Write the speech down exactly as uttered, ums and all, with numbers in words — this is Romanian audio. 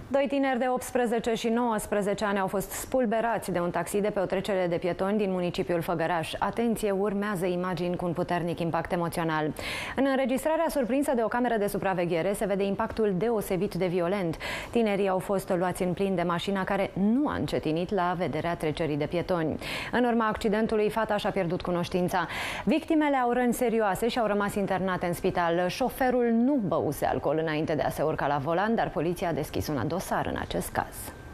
Doi tineri de optsprezece și nouăsprezece ani au fost spulberați de un taxi de pe o trecere de pietoni din municipiul Făgăraș. Atenție, urmează imagini cu un puternic impact emoțional. În înregistrarea surprinsă de o cameră de supraveghere se vede impactul deosebit de violent. Tinerii au fost luați în plin de mașina care nu a încetinit la vederea trecerii de pietoni. În urma accidentului, fata și-a pierdut cunoștința. Victimele au răni serioase și au rămas internate în spital. Șoferul nu băuse alcool înainte de a se urca la volan, dar poliția a deschis un dosar în acest caz.